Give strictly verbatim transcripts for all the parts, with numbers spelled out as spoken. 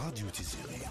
راديو تيزيري.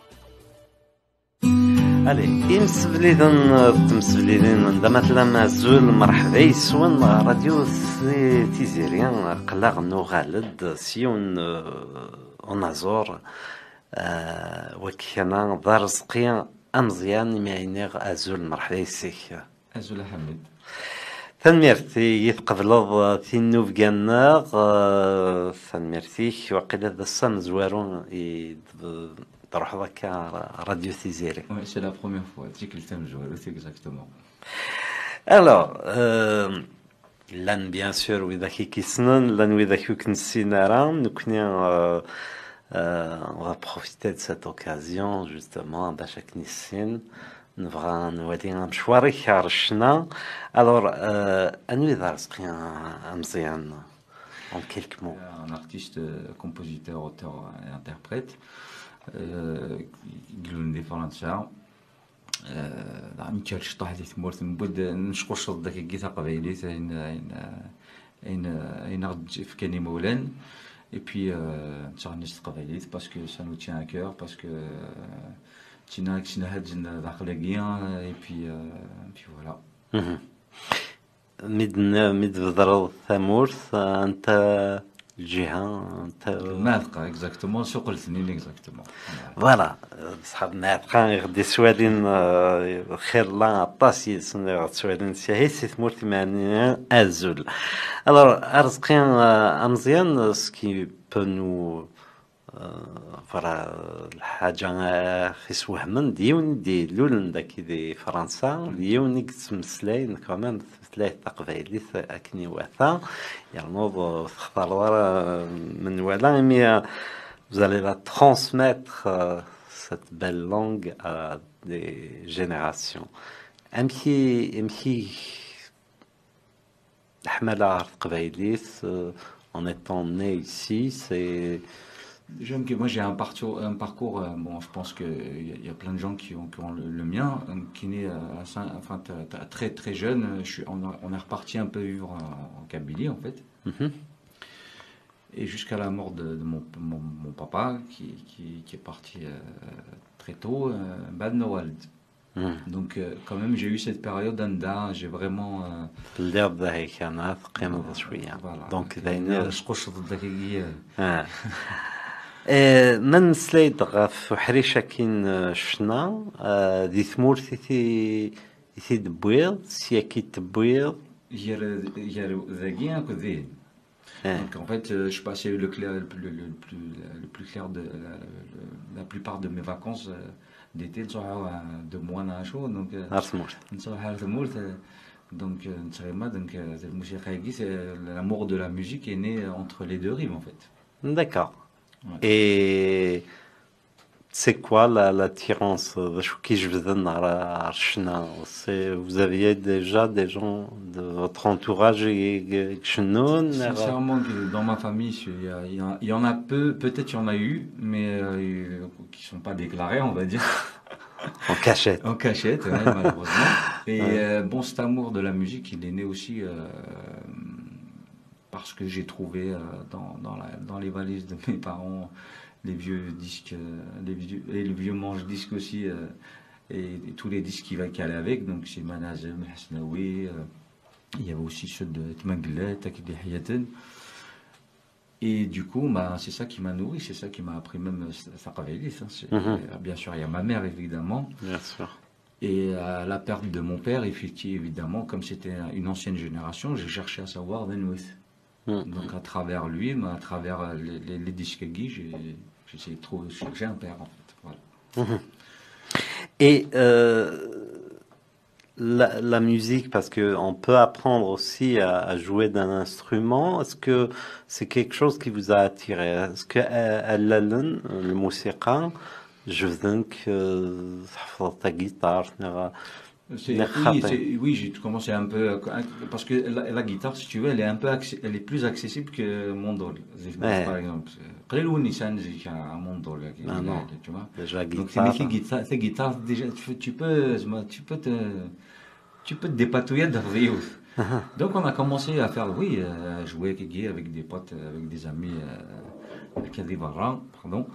الي يمسبليدن تمسبليدن عندما تلا زول مرحبا يسون راديو تيزيري قلاغ نو غالد سيون اونازور وكينا دار رزقي امزيان ماينيغ ازول مرحبا يسيك ازول حمد تنميرتي يتقبلض تينو فكانا تنميرتي وقيل هذا الصن زوارون تروح ذاك راديو تيزيري. Oui, c'est la première fois. Tu que le thème jouer, c'est exactement. Alors, euh, l'an bien sûr, وإذا كي كيسنن, l'an وإذا كي كنسينا راه, nous كنا, euh, on va profiter de cette occasion justement باش كنسين. نبغى نولي مشواري كارشنا. Alors, euh, أنو إذا رزقي مزيان en quelques mots. Un artiste, compositeur, auteur et interprète. يقولون دي فرنسا ميكال شطاح دي ثمورت نبود نشكر شط داك الكيتا قبايليت اين اين اين اين غد في كاني مولان اي بي نتغنيش قبايليت باسكو سا نو تيان ا كور باسكو تينا كشنا هاد الاخلاقيه اي بي بي فوالا ميد ميد بدر ثمورت انت الجهه انت مالقه اكزاكتومون شو قلتني اكزاكتومون فوالا صحاب مالقه غدي سوالين خير لا عطاسي سن سوالين سي ثمورتي معني ازول. alors ارزقين امزيان سكي بو نو فرا الحاجه خيس وهمن ديون دي لول داك دي فرنسا ديون كتمسلاين كمان ثلاث تقبايلي اكني واثا يرنوض تختار من ولا مي vous allez la transmettre euh, cette belle langue à des générations. امشي امشي حمله قبايليت en étant né ici, c'est J'aime que moi j'ai un parcours, un parcours euh, bon, je pense qu'il y, y a plein de gens qui ont, qui ont le, le mien, qui est né à, enfin, t à, à très très jeune. Je suis, on, a, on est reparti un peu vivre en, en Kabylie en fait. Mm-hmm. Et jusqu'à la mort de, de mon, mon, mon papa qui, qui, qui est parti euh, très tôt, euh, Bad Nowald. Mm. Donc euh, quand même j'ai eu cette période d'Anda, j'ai vraiment... اللعب ذا كانت قيمة شوية. Donc داينا شقوش ضدك من سليد غف حريشة كين شنا دي ثمور ثي ثي دبويض سياكي دبويض ير ير ذاكي كذي. Donc en fait je passais le clair le plus le plus le plus clair de la, la plupart de mes vacances d'été نصوحوا de mois نعيشوا donc نصوحوا ثمور donc donc الموسيقى c'est l'amour de la musique est né entre les deux rives en fait. D'accord. Ouais. Et c'est quoi l'attirance de vous aviez déjà des gens de votre entourage sincèrement dans ma famille il y, a, il, y a, il y en a peu, peut-être il y en a eu mais euh, qui sont pas déclarés on va dire en cachette en cachette ouais, malheureusement et ouais. euh, bon cet amour de la musique il est né aussi euh, parce que j'ai trouvé euh, dans, dans, la, dans les valises de mes parents les vieux disques, euh, les vieux, et les vieux manche-disques aussi, euh, et, et tous les disques qui, qui allaient avec. Donc c'est Manazem, Hasnaoui, euh, il y avait aussi ceux de Tmanglet, Takidi Hayaten. Et du coup, bah, c'est ça qui m'a nourri, c'est ça qui m'a appris même sa Qabilis. Hein, mm-hmm. Bien sûr, il y a ma mère évidemment. Bien sûr. Et à la perte de mon père, effectivement, évidemment, comme c'était une ancienne génération, j'ai cherché à savoir Benouith. Mmh. Donc à travers lui, mais à travers les, les, les disques Guy, j'ai essayé de trouver, j'ai un père en fait. Voilà. Mmh. Et euh, la, la musique, parce qu'on peut apprendre aussi à, à jouer d'un instrument, est-ce que c'est quelque chose qui vous a attiré? Est-ce que le musique, je veux que ta guitare, oui, oui j'ai commencé un peu parce que la, la guitare, si tu veux, elle est un peu, elle est plus accessible que mon dol. Ouais. Par exemple, à mon dol, ah non, tu vois. Déjà, donc c'est une guitare, c'est guitare déjà, tu peux, tu peux, tu peux te, tu peux te dépatouiller de Rio. Donc on a commencé à faire, oui, à jouer avec des potes, avec des amis, avec des varans, pardon.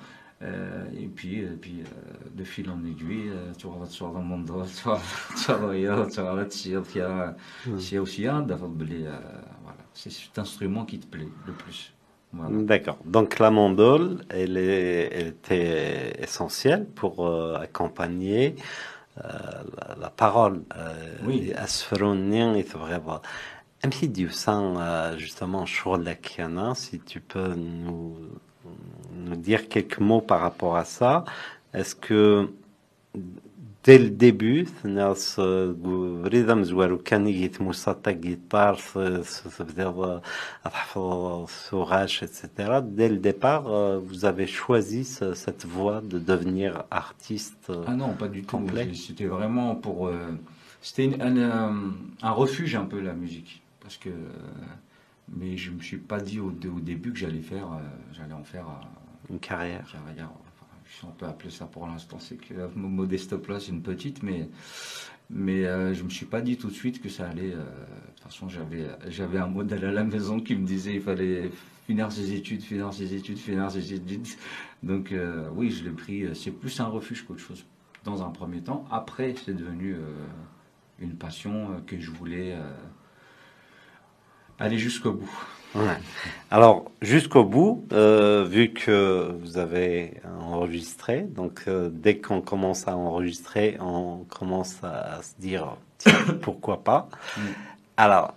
Euh, et puis, et puis euh, de fil en aiguille, euh, tu vas sur le monde, tu vas tu vas tu vas تصير فيها شي وشي دافع بلي voilà, c'est cet instrument qui te plaît le plus. Voilà. D'accord. Donc la mandole, elle, est, elle était essentielle pour euh, accompagner euh, la, la parole. Oui. Asfronin et vraiment. Un petit dieu sans justement شغلك هنا, si tu peux nous, nous dire quelques mots par rapport à ça. Est-ce que dès le début, الناس بريدة مزوار وكان يتموسط guitare, c'est-à-dire تحفظ الصوغاش, et cetera. Dès le départ, vous avez choisi ce, cette voie de devenir artiste Ah non, pas du complet. tout. C'était vraiment pour... Euh, c'était une- un, euh, un refuge un peu la musique. Parce que... euh, mais je me suis pas dit au, au début que j'allais faire... euh, j'allais en faire euh, Une carrière. une carrière. Si on peut appeler ça pour l'instant, c'est que la modeste place, une petite, mais, mais euh, je me suis pas dit tout de suite que ça allait. Euh, de toute façon, j'avais, j'avais un modèle à la maison qui me disait il fallait finir ses études, finir ses études, finir ses études. Donc euh, oui, je l'ai pris. C'est plus un refuge qu'autre chose dans un premier temps. Après, c'est devenu euh, une passion euh, que je voulais euh, aller jusqu'au bout. Ouais. Alors, jusqu'au bout, euh, vu que vous avez enregistré, donc euh, dès qu'on commence à enregistrer, on commence à, à se dire, tiens, pourquoi pas. Mm. Alors,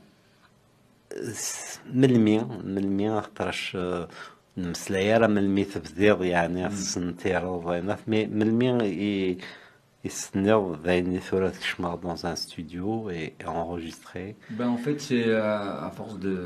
من المين من المين خاطرش نمسلايا راه من المي تبديض يعني خص نتيرض مي من المين يسنيض ذاين ثورة كشمار dans un studio et enregistrer. Ben en fait, c'est euh, à force de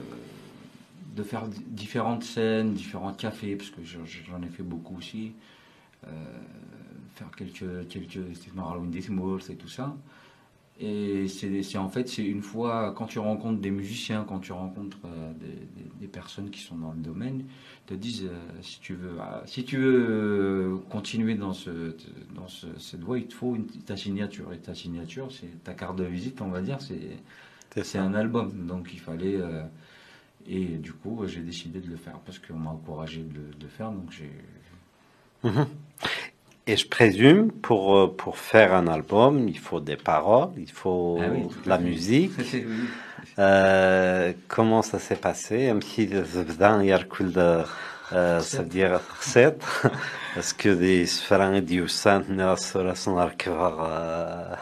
de faire différentes scènes, différents cafés, parce que j'en ai fait beaucoup aussi, euh, faire quelques quelques et tout ça. Et c'est en fait c'est une fois quand tu rencontres des musiciens, quand tu rencontres euh, des, des, des personnes qui sont dans le domaine, te disent euh, si tu veux euh, si tu veux continuer dans ce dans ce, cette voie, il te faut une, ta signature, et ta signature c'est ta carte de visite, on va dire, c'est c'est un album, donc il fallait euh, et du coup j'ai décidé de le faire parce qu'on m'a encouragé de, de le faire, donc j'ai mmh. Et je présume, pour, pour faire un album, il faut des paroles, il faut ah oui, de la musique. oui. Euh, comment ça s'est passé? Un petit زبدان يركل c'est-à-dire recette. Est-ce que des sphérins diossants ne sont Ah,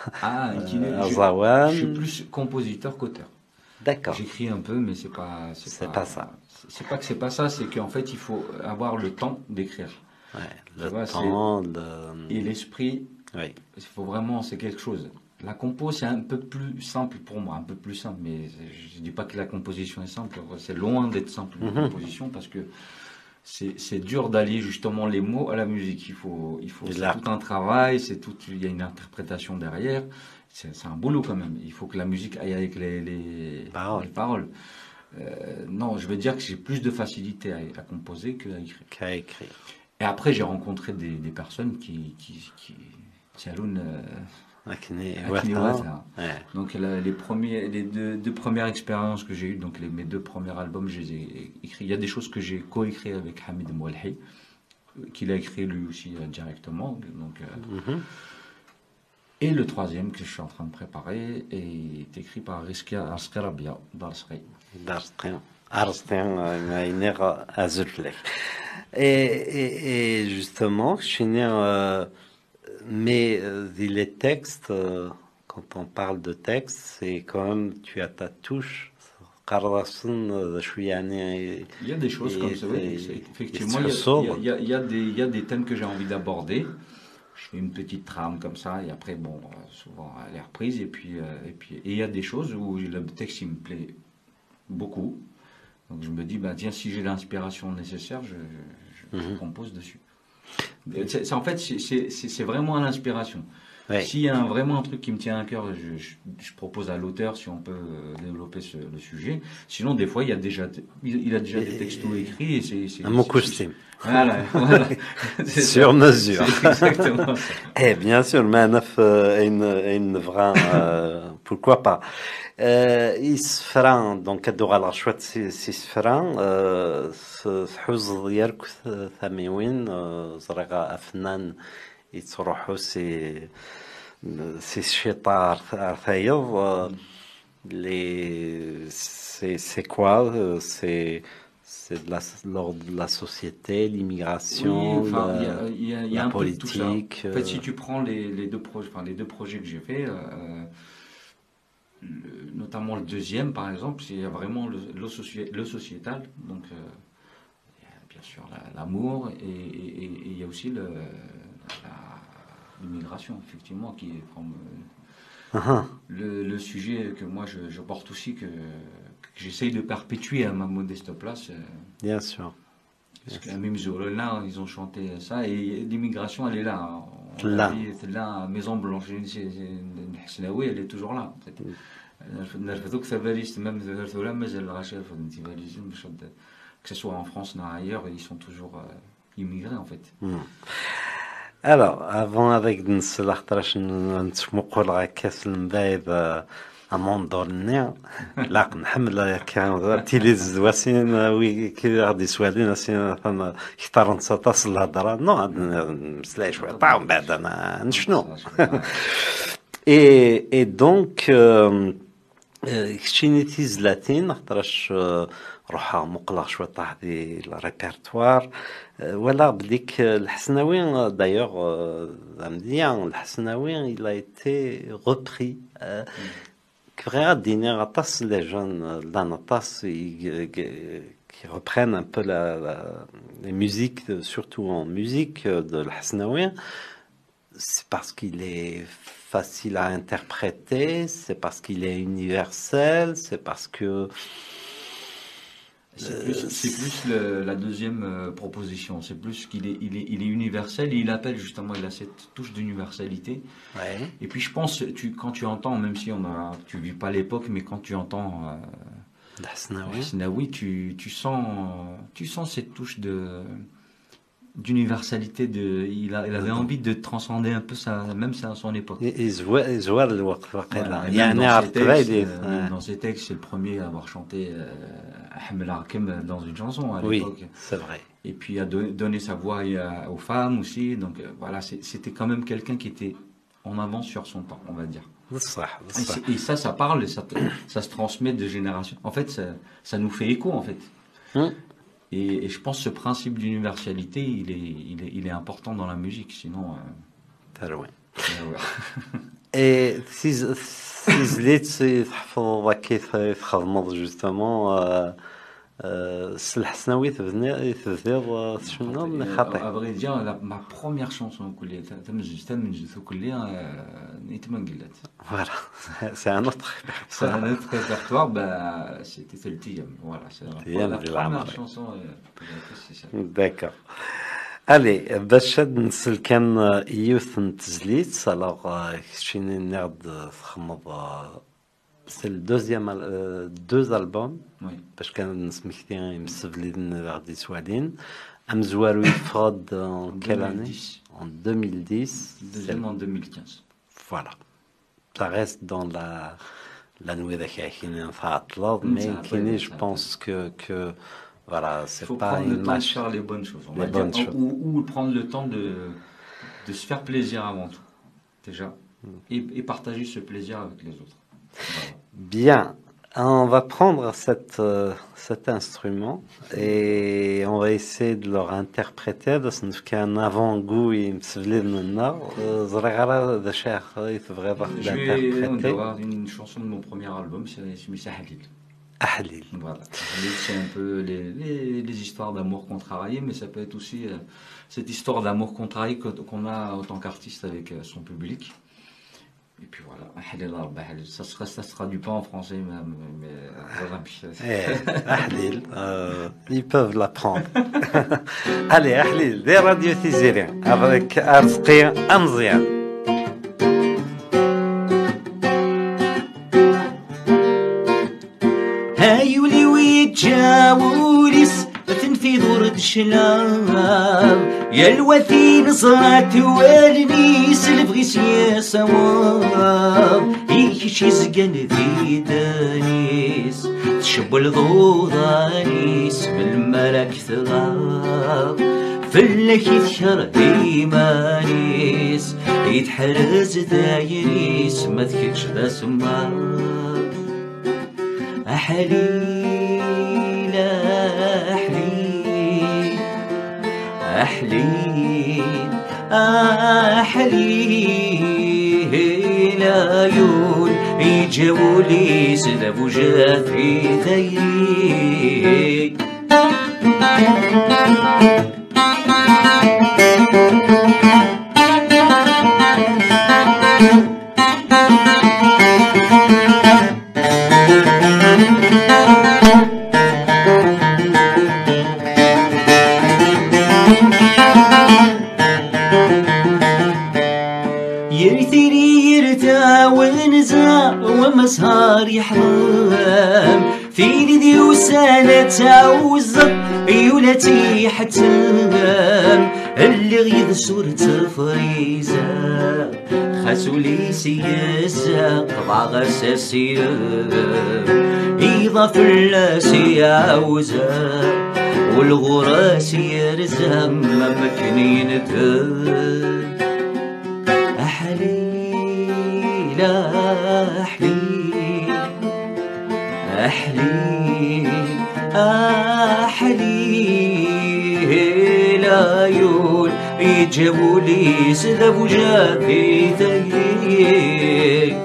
je, je suis plus compositeur qu'auteur. D'accord. J'écris un peu, mais c'est pas c'est pas, pas ça. C'est pas que c'est pas ça, c'est qu'en fait il faut avoir le temps d'écrire. Ouais, le vois, temps, le... et l'esprit. Oui. Il faut vraiment, c'est quelque chose. La compo, c'est un peu plus simple pour moi, un peu plus simple, mais je dis pas que la composition est simple. C'est loin d'être simple une mm-hmm. composition parce que c'est dur d'allier justement les mots à la musique. Il faut, il faut, c'est tout un travail, c'est tout, il y a une interprétation derrière. C'est un boulot quand même. Il faut que la musique aille avec les, les paroles. Les paroles. Euh, non, je veux dire que j'ai plus de facilité à, à composer qu'à écrire. Qu'à écrire. Et après, j'ai rencontré des, des personnes qui, qui, qui Tialoun, euh, Akine, ouais. Donc la, les premiers, les deux, deux premières expériences que j'ai eues, donc les, mes deux premiers albums, je les ai écrits. Il y a des choses que j'ai coécrit avec Hamid Moualhi, qu'il a écrit lui aussi euh, directement. Donc, euh, mm-hmm. Et le troisième que je suis en train de préparer est écrit par Rizkia Asqarabia d'Arsri. D'Arsri. Arsri, Maïnera Azulflek. Et, et, et justement, je suis né, euh, mais euh, les textes, euh, quand on parle de texte, c'est quand même, tu as ta touche. Il y a des choses et, comme ça, oui. Effectivement, il y, a, il, y a, il, y a des, il y a des thèmes que j'ai envie d'aborder. Je fais une petite trame comme ça, et après, bon, souvent, elle est reprise. Et puis, euh, et puis, et il y a des choses où le texte, il me plaît beaucoup. Donc je me dis, bah, tiens, si j'ai l'inspiration nécessaire, je, je, je, mm-hmm. je compose dessus. C'est, en fait, c'est vraiment à l'inspiration. Ouais. S'il y a un, vraiment un truc qui me tient à cœur, je, je, je propose à l'auteur si on peut développer ce, le sujet. Sinon, des fois, il y a déjà, il, il a déjà et, des textos écrits et c'est. Un mot costume. Voilà, voilà. Sur mesure. Exactement ça. Eh bien sûr, mais une, une vraie, euh, pourquoi pas. يسفران دونك هادو على شويه سي سفران حوز ديالك ثميوين زريغه افنان يتروحوا سي سي شيطار ثايض لي سي سي كوا سي c'est de la, l'ordre de la société, l'immigration, oui, enfin, la, y a, y a, y a la politique. En fait, si tu prends les, les, deux, projets, enfin, les deux projets que j'ai faits, euh, le, notamment le deuxième, par exemple, il y a vraiment le, le, soci, le sociétal, donc euh, il y a bien sûr la, l'amour, et, et, et, et il y a aussi le, la, l'immigration, effectivement, qui est comme, euh, uh-huh. le, le sujet que moi je, je porte aussi, que j'essaye de perpétuer à ma modeste place. Bien sûr. Parce que même là, ils ont chanté ça et l'immigration, elle est là. On là. C'est là, Maison Blanche, elle est toujours là. Que ce soit en France ou ailleurs, ils sont toujours immigrés en fait. Mm. Alors, avant avec Nsela Khtrash, نتمقل غا كاس المبايب امون دورني لا نحمل كان تيلي زواسين وي كي غادي سوالين سين اختار نتصل الهضره نو مسلاي شويه طاو من بعد انا نشنو اي اي دونك كشيني تيزلاتين خاطرش روحها مقلق شويه طاح دي الريبرتوار ولا بديك الحسناوي دايوغ مزيان الحسناوي il a été repris كغادي غطاس لي جون لا نطاس qui reprennent un peu la, la, les musiques, surtout en musique de l'Hasnaoui, c'est parce qu'il est facile à interpréter, c'est parce qu'il est universel, c'est parce que... C'est plus, c'est plus le, la deuxième euh, proposition, c'est plus qu'il est, il est, il est universel et il appelle justement, il a cette touche d'universalité. Ouais. Et puis je pense, tu, quand tu entends, même si on a, tu vis pas l'époque, mais quand tu entends... Euh, l'Hasnaoui, tu, tu, sens, tu sens cette touche de, d'universalité. De, il, a, il avait envie de transcender un peu sa, même sa, son époque. Voilà, dans ses textes, c'est le premier à avoir chanté Ahmed Hakem dans une chanson à l'époque. Oui, c'est vrai. Et puis à donner sa voix aux femmes aussi. Donc voilà, c'était quand même quelqu'un qui était en avance sur son temps, on va dire. Et, et ça, ça parle, et ça, ça se transmet de génération. En fait, ça, ça nous fait écho, en fait. Hum. Et, et je pense que ce principe d'universalité, il est, il est, il est important dans la musique. Sinon. Euh... loin. Et si si تحفظ كيف تخدمض justement الحسناوي تبني تبذير شنو من خاطئ. À vrai dire, la, ma première chanson كلية تمجد تمجد كلية نيتمنقلت. Voilà, c'est un autre. C'est un autre répertoire, bah c'était Teltiyam. Voilà, c'est la première chanson. D'accord. Allez, باش نسل كان يوث نتزليت alors كشيني نرد تخمض c'est le deuxième euh, deux albums oui. باش كان نسمحتي مسفلين غادي سوالين ام زوارو يفرض en quelle année en deux mille dix deuxième en deux mille quinze voilà ça reste dans la la nouvelle كاين فاطلة mais كاين je pense que que voilà, c'est faut pas prendre une le temps de faire les bonnes choses, on les va bonnes dire, choses. Ou, ou prendre le temps de, de se faire plaisir avant tout, déjà, mm. et, et partager ce plaisir avec les autres. Voilà. Bien, on va prendre cette, euh, cet instrument et on va essayer de leur interpréter de ce qu'un avant-goût et Je vais avoir une chanson de mon premier album, c'est Missa Halil. Ahlil. Voilà. C'est un peu les, les, les histoires d'amour contrarié, mais ça peut être aussi euh, cette histoire d'amour contrarié qu'on a en tant qu'artiste avec euh, son public. Et puis voilà, ça se, ça se traduit pas en français, mais, mais Ahlil, euh, ils peuvent l'apprendre. Allez, Ahlil, des radios Tizérien, avec Arzqi Amzian. هايولي ويتجاوليس تنفيذ ورد شلام يا الوثين صرات والنيس البغي سياسة وام إيش يزقن ذي دانيس تشب الضوضانيس بالملك ثغاب فلك يذكر إيمانيس يتحرز دايريس ما ذكرش ذا سما أحلي لا أحلي أحلي أحلي لا يول يجاولي سلف وجافي ذيري يرثيني يرتاع ونزع ومسهر يحرم في ذي وسالة تعوزق يولتي حتم اللي غيظ صورة فريزة خاسولي سياسة قضع غساسية إضاف اللاسي عوزة والغراسي يرزم مكنين ذا أحلي لا أحلي أحلي أحلي لا يول يجاولي سلف وجافي ذي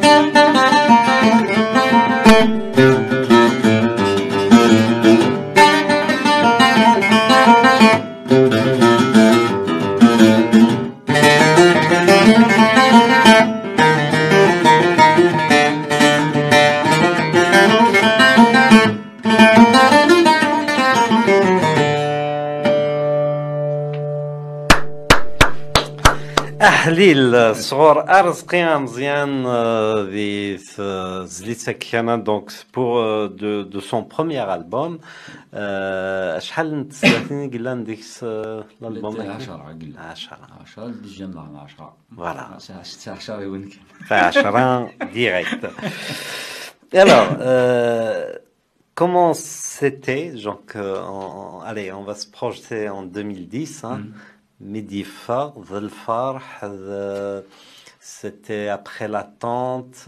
أحليل صغور أرزقي مزيان ذي زليتك كان دونك بور دو دو سون بروميير ألبوم شحال نتسلاتني قلنا نديك الألبوم عشرة قلنا عشرة عشرة ديجا على عشرة فوالا ساعة عشرة وين كان عشرة ديريكت. Alors, euh, comment c'était, donc, euh, en, allez, on va se projeter en deux mille dix, hein, mm. Medifar, Zalfarh, c'était après l'attente,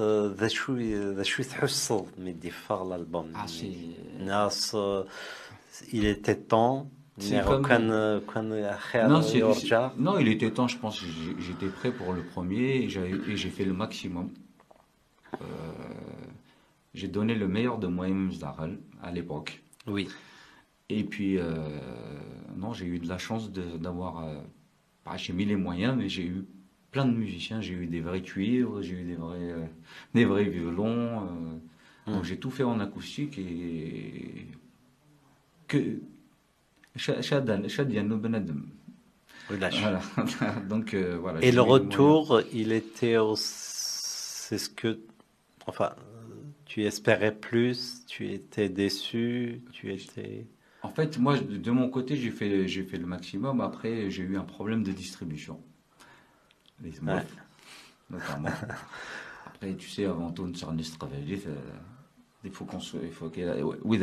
Medifar, l'album. Ah, c'est... Nas, il était temps. C'est comme... non, non, il était temps, je pense que j'étais prêt pour le premier et j'ai fait le maximum. Euh, j'ai donné le meilleur de moi-même à l'époque. Oui. Et puis, euh, non, j'ai eu de la chance d'avoir, euh, bah, j'ai mis les moyens, mais j'ai eu plein de musiciens. J'ai eu des vrais cuivres, j'ai eu des vrais, euh, des vrais violons. Euh, mmh. Donc j'ai tout fait en acoustique et que Chad Yannou Benadem. Voilà. Donc euh, voilà. Et le retour, il était, c'est ce que, enfin. Tu espérais plus, tu étais déçu, tu étais... En fait, moi, de mon côté, j'ai fait, j'ai fait le maximum. Après, j'ai eu un problème de distribution. Les mots, ouais. Notamment. Après, tu sais, avant tout, on il faut qu'on soit... Il faut qu'il oui,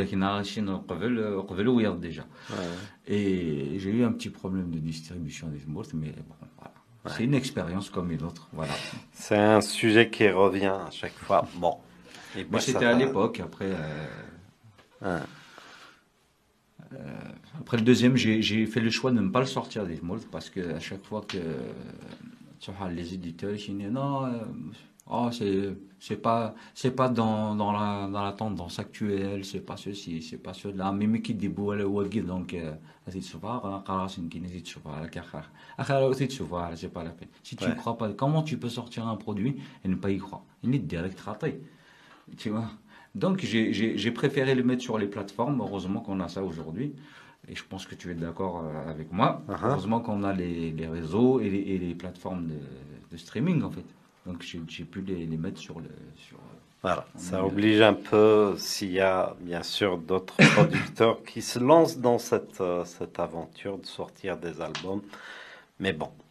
déjà. Et j'ai eu un petit problème de distribution des mots, mais bon, voilà. Ouais. C'est une expérience comme une autre, voilà. C'est un sujet qui revient à chaque fois. Bon. Et moi, c'était à l'époque. Après, euh, ah. euh, après le deuxième, j'ai fait le choix de ne pas le sortir des molles parce que à chaque fois que tu vois les éditeurs, ils disent non, euh, oh, c'est pas c'est pas dans dans la dans la tendance actuelle, c'est pas ceci, c'est pas cela. Même qui dit beau le wagid donc c'est souvent on a une qui n'hésite souvent la carrière. Après aussi souvent c'est pas la peine. Si tu ne crois pas, comment tu peux sortir un produit et ne pas y croire? Il est direct raté. Tu vois. Donc j'ai préféré le mettre sur les plateformes. Heureusement qu'on a ça aujourd'hui. Et je pense que tu es d'accord avec moi. Uh-huh. Heureusement qu'on a les, les réseaux et les, et les plateformes de, de streaming en fait. Donc j'ai j'ai pu les, les mettre sur le... Sur, Voilà, on ça est- oblige un peu s'il y a bien sûr d'autres producteurs qui se lancent dans cette, euh, cette aventure de sortir des albums. Mais bon,